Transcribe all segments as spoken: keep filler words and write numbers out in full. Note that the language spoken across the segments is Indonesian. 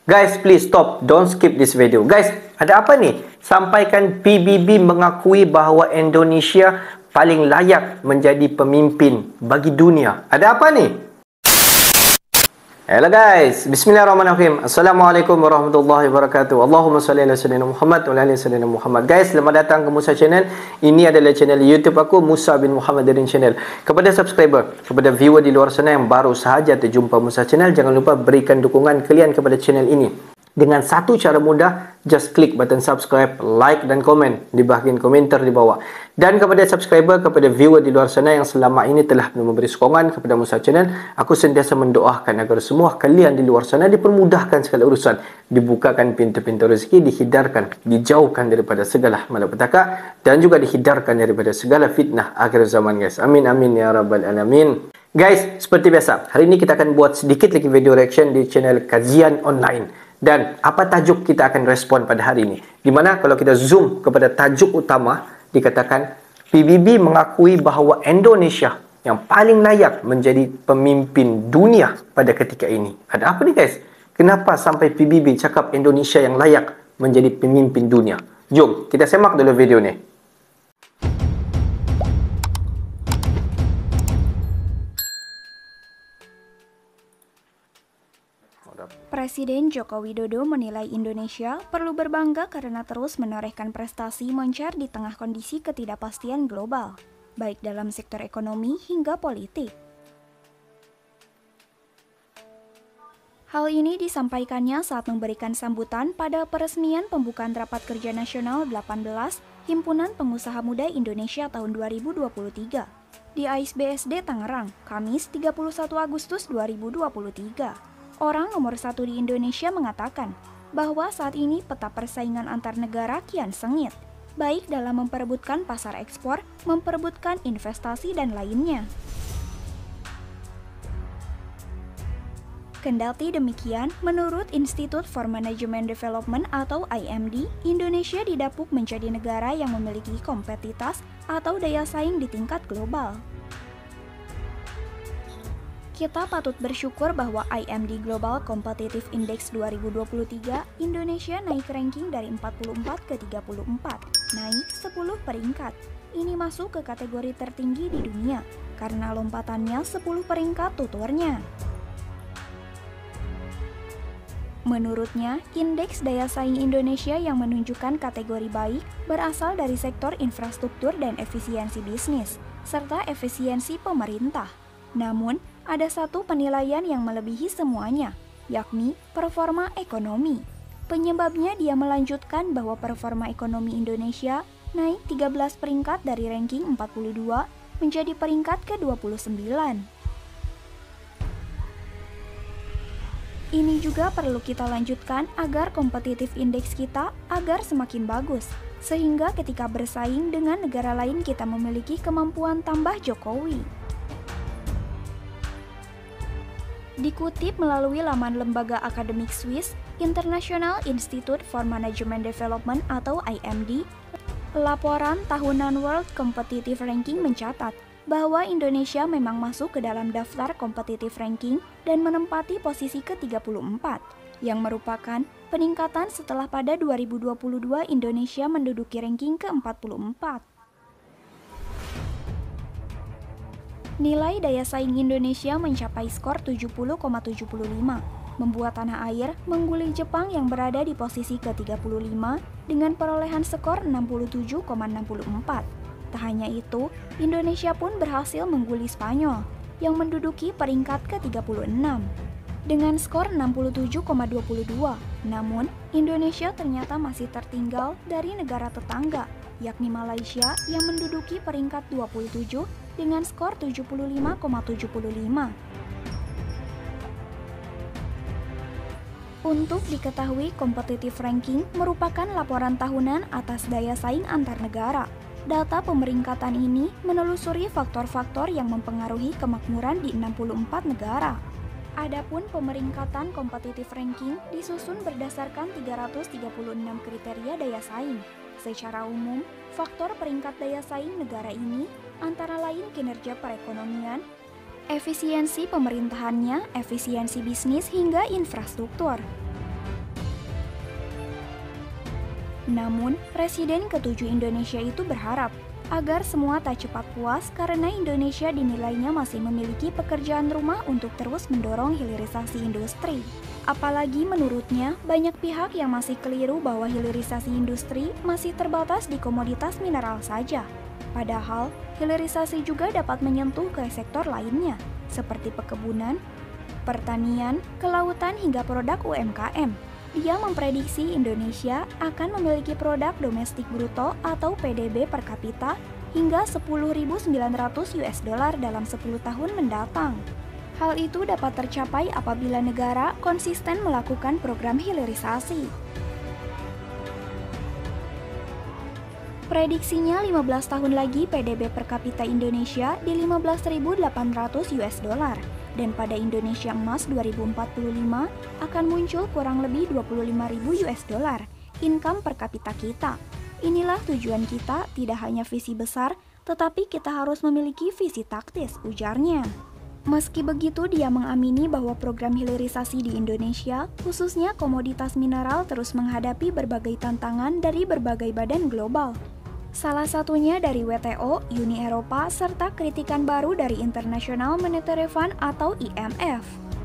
Guys, please stop. Don't skip this video. Guys, ada apa ni? Sampaikan P B B mengakui bahawa Indonesia paling layak menjadi pemimpin bagi dunia. Ada apa ni? Hello guys, bismillahirrahmanirrahim. Assalamualaikum warahmatullahi wabarakatuh. Allahumma salli ala sayyidina Muhammad wa ala ali sayyidina Muhammad. Guys, selamat datang ke Musa Channel. Ini adalah channel YouTube aku, Musa bin Muhammad Darin Channel. Kepada subscriber, kepada viewer di luar sana yang baru sahaja terjumpa Musa Channel, jangan lupa berikan dukungan kalian kepada channel ini dengan satu cara mudah. Just klik button subscribe, like dan komen di bahagian komentar di bawah. Dan kepada subscriber, kepada viewer di luar sana yang selama ini telah memberi sokongan kepada Musa Channel, aku sentiasa mendoakan agar semua kalian di luar sana dipermudahkan segala urusan, dibukakan pintu-pintu rezeki, dihindarkan, dijauhkan daripada segala malapetaka, dan juga dihindarkan daripada segala fitnah akhir zaman guys. Amin amin ya rabbal alamin. Guys, seperti biasa, hari ini kita akan buat sedikit lagi video reaction di channel Kajian Online. Dan apa tajuk kita akan respon pada hari ini? Dimana kalau kita zoom kepada tajuk utama, dikatakan P B B mengakui bahawa Indonesia yang paling layak menjadi pemimpin dunia pada ketika ini. Ada apa nih guys? Kenapa sampai P B B cakap Indonesia yang layak menjadi pemimpin dunia? Jom kita semak dulu video ni. Presiden Joko Widodo menilai Indonesia perlu berbangga karena terus menorehkan prestasi moncer di tengah kondisi ketidakpastian global, baik dalam sektor ekonomi hingga politik. Hal ini disampaikannya saat memberikan sambutan pada peresmian pembukaan Rapat Kerja Nasional delapan belas Himpunan Pengusaha Muda Indonesia tahun dua ribu dua puluh tiga di A I S B S D Tangerang, Kamis tiga puluh satu Agustus dua ribu dua puluh tiga. Orang nomor satu di Indonesia mengatakan bahwa saat ini peta persaingan antar negara kian sengit, baik dalam memperebutkan pasar ekspor, memperebutkan investasi, dan lainnya. Kendati demikian, menurut Institute for Management Development atau I M D, Indonesia didapuk menjadi negara yang memiliki kompetitas atau daya saing di tingkat global. Kita patut bersyukur bahwa I M D Global Competitive Index dua ribu dua puluh tiga, Indonesia naik ranking dari empat puluh empat ke tiga puluh empat, naik sepuluh peringkat. Ini masuk ke kategori tertinggi di dunia, karena lompatannya sepuluh peringkat tuturnya. Menurutnya, indeks daya saing Indonesia yang menunjukkan kategori baik berasal dari sektor infrastruktur dan efisiensi bisnis, serta efisiensi pemerintah. Namun, ada satu penilaian yang melebihi semuanya, yakni performa ekonomi. Penyebabnya dia melanjutkan bahwa performa ekonomi Indonesia naik tiga belas peringkat dari ranking empat puluh dua menjadi peringkat ke dua puluh sembilan. Ini juga perlu kita lanjutkan agar kompetitif indeks kita agar semakin bagus, sehingga ketika bersaing dengan negara lain kita memiliki kemampuan tambah Jokowi. Dikutip melalui laman lembaga akademik Swiss, International Institute for Management Development atau I M D, laporan tahunan World Competitive Ranking mencatat bahwa Indonesia memang masuk ke dalam daftar competitive ranking dan menempati posisi ke tiga puluh empat, yang merupakan peningkatan setelah pada dua ribu dua puluh dua Indonesia menduduki ranking ke empat puluh empat. Nilai daya saing Indonesia mencapai skor tujuh puluh koma tujuh lima, membuat tanah air mengguli Jepang yang berada di posisi ke tiga puluh lima dengan perolehan skor enam puluh tujuh koma enam empat. Tak hanya itu, Indonesia pun berhasil mengguli Spanyol yang menduduki peringkat ke tiga puluh enam dengan skor enam puluh tujuh koma dua dua. Namun, Indonesia ternyata masih tertinggal dari negara tetangga, yakni Malaysia yang menduduki peringkat dua puluh tujuh dengan skor tujuh puluh lima koma tujuh lima. Untuk diketahui, competitive ranking merupakan laporan tahunan atas daya saing antar negara. Data pemeringkatan ini menelusuri faktor-faktor yang mempengaruhi kemakmuran di enam puluh empat negara. Adapun pemeringkatan competitive ranking disusun berdasarkan tiga ratus tiga puluh enam kriteria daya saing. Secara umum, faktor peringkat daya saing negara ini antara lain kinerja perekonomian, efisiensi pemerintahannya, efisiensi bisnis, hingga infrastruktur. Namun, Presiden ketujuh Indonesia itu berharap agar semua tak cepat puas karena Indonesia dinilainya masih memiliki pekerjaan rumah untuk terus mendorong hilirisasi industri. Apalagi menurutnya, banyak pihak yang masih keliru bahwa hilirisasi industri masih terbatas di komoditas mineral saja. Padahal, hilirisasi juga dapat menyentuh ke sektor lainnya, seperti perkebunan, pertanian, kelautan hingga produk U M K M. Dia memprediksi Indonesia akan memiliki produk domestik bruto atau P D B per kapita hingga sepuluh ribu sembilan ratus U S dollar dalam sepuluh tahun mendatang. Hal itu dapat tercapai apabila negara konsisten melakukan program hilirisasi. Prediksinya lima belas tahun lagi P D B per kapita Indonesia di lima belas ribu delapan ratus U S dollar. Dan pada Indonesia Emas dua ribu empat puluh lima akan muncul kurang lebih dua puluh lima ribu U S dollar income per kapita kita. Inilah tujuan kita, tidak hanya visi besar, tetapi kita harus memiliki visi taktis, ujarnya. Meski begitu, dia mengamini bahwa program hilirisasi di Indonesia, khususnya komoditas mineral, terus menghadapi berbagai tantangan dari berbagai badan global. Salah satunya dari W T O, Uni Eropa, serta kritikan baru dari International Monetary Fund atau I M F.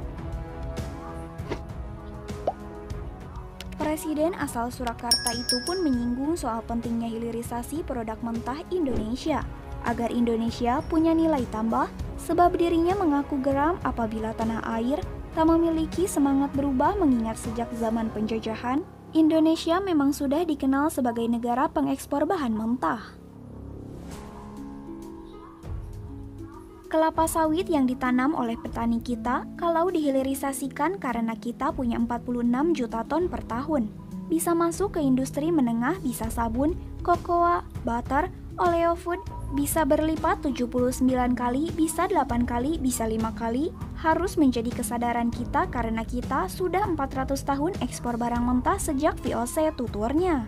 Presiden asal Surakarta itu pun menyinggung soal pentingnya hilirisasi produk mentah Indonesia, agar Indonesia punya nilai tambah, sebab dirinya mengaku geram apabila tanah air tak memiliki semangat berubah mengingat sejak zaman penjajahan, Indonesia memang sudah dikenal sebagai negara pengekspor bahan mentah. Kelapa sawit yang ditanam oleh petani kita kalau dihilirisasikan karena kita punya empat puluh enam juta ton per tahun. Bisa masuk ke industri menengah, bisa sabun, kokoa, butter, oleofood, bisa berlipat tujuh puluh sembilan kali, bisa delapan kali, bisa lima kali, harus menjadi kesadaran kita karena kita sudah empat ratus tahun ekspor barang mentah sejak V O C, tuturnya.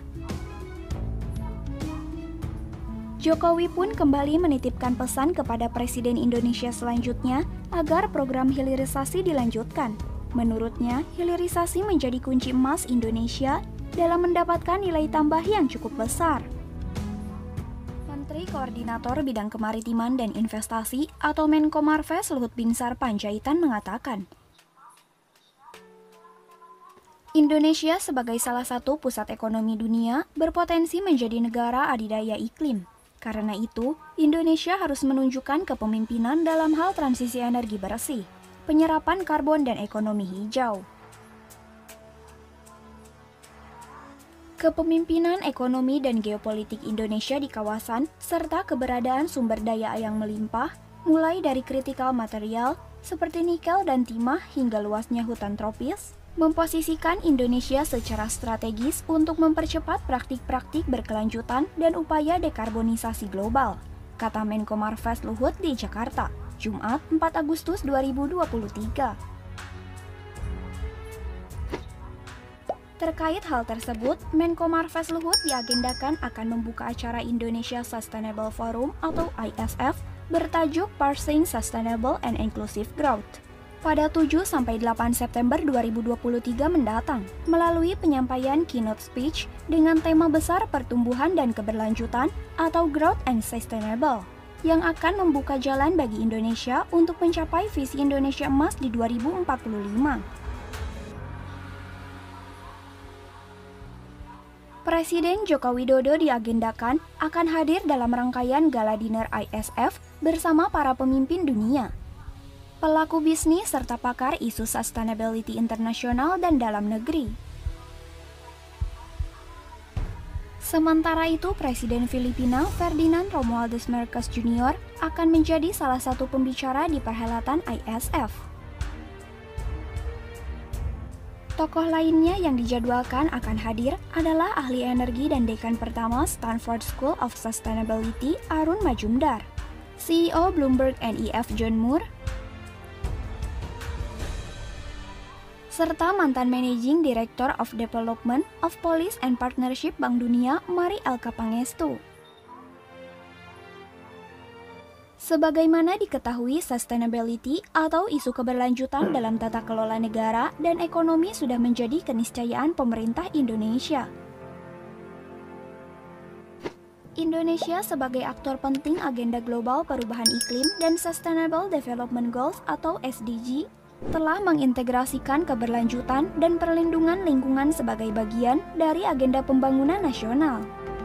Jokowi pun kembali menitipkan pesan kepada Presiden Indonesia selanjutnya agar program hilirisasi dilanjutkan. Menurutnya, hilirisasi menjadi kunci emas Indonesia dalam mendapatkan nilai tambah yang cukup besar. Menteri Koordinator Bidang Kemaritiman dan Investasi atau Menko Marves Luhut Binsar Panjaitan mengatakan, Indonesia sebagai salah satu pusat ekonomi dunia berpotensi menjadi negara adidaya iklim. Karena itu, Indonesia harus menunjukkan kepemimpinan dalam hal transisi energi bersih, penyerapan karbon dan ekonomi hijau. Kepemimpinan ekonomi dan geopolitik Indonesia di kawasan, serta keberadaan sumber daya yang melimpah, mulai dari kritikal material seperti nikel dan timah hingga luasnya hutan tropis, memposisikan Indonesia secara strategis untuk mempercepat praktik-praktik berkelanjutan dan upaya dekarbonisasi global, kata Menko Marves Luhut di Jakarta, Jumat empat Agustus dua ribu dua puluh tiga. Terkait hal tersebut, Menko Marves Luhut diagendakan akan membuka acara Indonesia Sustainable Forum atau I S F bertajuk Pursuing Sustainable and Inclusive Growth pada tujuh sampai delapan September dua ribu dua puluh tiga mendatang melalui penyampaian keynote speech dengan tema besar pertumbuhan dan keberlanjutan atau Growth and Sustainable yang akan membuka jalan bagi Indonesia untuk mencapai visi Indonesia Emas di dua ribu empat puluh lima. Presiden Joko Widodo diagendakan akan hadir dalam rangkaian gala dinner I S F bersama para pemimpin dunia, pelaku bisnis serta pakar isu sustainability internasional dan dalam negeri. Sementara itu, Presiden Filipina Ferdinand Romualdez Marcos Junior akan menjadi salah satu pembicara di perhelatan I S F. Tokoh lainnya yang dijadwalkan akan hadir adalah ahli energi dan dekan pertama Stanford School of Sustainability Arun Majumdar, C E O Bloomberg N E F John Moore, serta mantan Managing Director of Development of Policy and Partnership Bank Dunia Mari Elka Pangestu. Sebagaimana diketahui, sustainability atau isu keberlanjutan dalam tata kelola negara dan ekonomi sudah menjadi keniscayaan pemerintah Indonesia. Indonesia sebagai aktor penting agenda global perubahan iklim dan Sustainable Development Goals atau S D G telah mengintegrasikan keberlanjutan dan perlindungan lingkungan sebagai bagian dari agenda pembangunan nasional.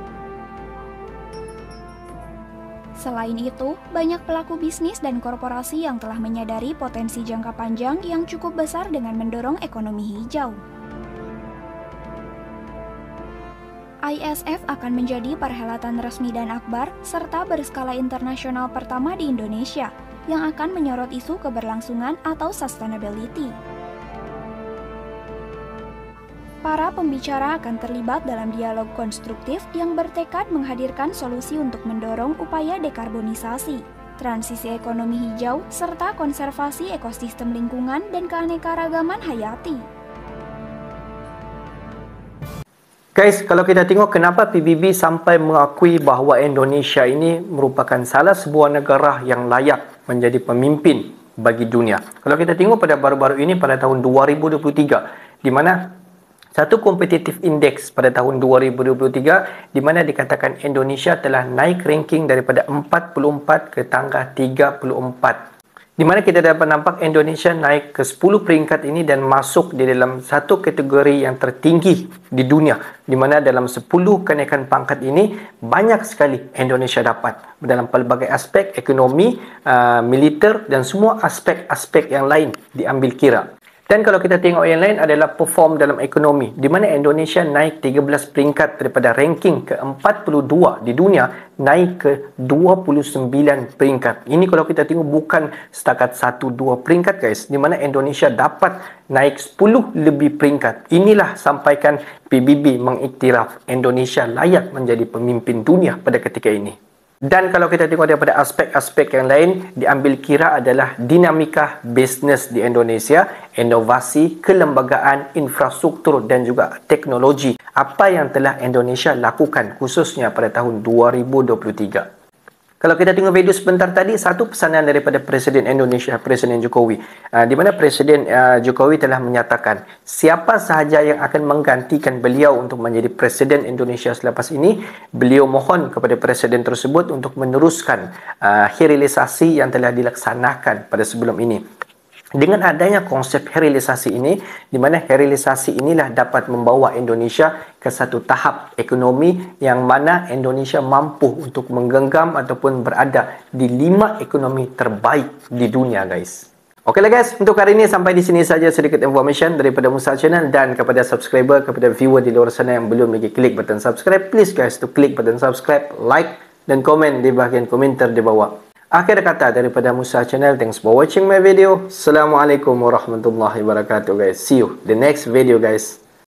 Selain itu, banyak pelaku bisnis dan korporasi yang telah menyadari potensi jangka panjang yang cukup besar dengan mendorong ekonomi hijau. I S F akan menjadi perhelatan resmi dan akbar serta berskala internasional pertama di Indonesia yang akan menyorot isu keberlangsungan atau sustainability. Para pembicara akan terlibat dalam dialog konstruktif yang bertekad menghadirkan solusi untuk mendorong upaya dekarbonisasi, transisi ekonomi hijau, serta konservasi ekosistem lingkungan dan keanekaragaman hayati. Guys, kalau kita tengok kenapa P B B sampai mengakui bahawa Indonesia ini merupakan salah sebuah negara yang layak menjadi pemimpin bagi dunia. Kalau kita tengok pada baru-baru ini pada tahun dua ribu dua puluh tiga, di mana satu competitive index pada tahun dua ribu dua puluh tiga di mana dikatakan Indonesia telah naik ranking daripada empat puluh empat ke tangga tiga puluh empat. Di mana kita dapat nampak Indonesia naik ke sepuluh peringkat ini dan masuk di dalam satu kategori yang tertinggi di dunia. Di mana dalam sepuluh kenaikan pangkat ini banyak sekali Indonesia dapat dalam pelbagai aspek ekonomi, uh, militer dan semua aspek-aspek yang lain diambil kira. Dan kalau kita tengok yang lain adalah perform dalam ekonomi, di mana Indonesia naik tiga belas peringkat daripada ranking ke empat puluh dua di dunia, naik ke dua puluh sembilan peringkat. Ini kalau kita tengok bukan setakat satu dua peringkat guys, di mana Indonesia dapat naik sepuluh lebih peringkat. Inilah sampaikan P B B mengiktiraf Indonesia layak menjadi pemimpin dunia pada ketika ini. Dan kalau kita tengok daripada aspek-aspek yang lain, diambil kira adalah dinamika bisnes di Indonesia, inovasi, kelembagaan, infrastruktur dan juga teknologi. Apa yang telah Indonesia lakukan khususnya pada tahun dua ribu dua puluh tiga. Kalau kita tengok video sebentar tadi, satu pesanan daripada Presiden Indonesia, Presiden Jokowi, uh, di mana Presiden uh, Jokowi telah menyatakan siapa sahaja yang akan menggantikan beliau untuk menjadi Presiden Indonesia selepas ini, beliau mohon kepada Presiden tersebut untuk meneruskan uh, hilirisasi yang telah dilaksanakan pada sebelum ini. Dengan adanya konsep hilirisasi ini, di mana hilirisasi inilah dapat membawa Indonesia ke satu tahap ekonomi yang mana Indonesia mampu untuk menggenggam ataupun berada di lima ekonomi terbaik di dunia guys. Okeylah guys, untuk hari ini sampai di sini saja sedikit information daripada Musa Channel, dan kepada subscriber, kepada viewer di luar sana yang belum lagi klik button subscribe, please guys to klik button subscribe, like dan komen di bahagian komentar di bawah. Akhir kata daripada Musa Channel, thanks for watching my video. Assalamualaikum warahmatullahi wabarakatuh guys. See you the next video guys.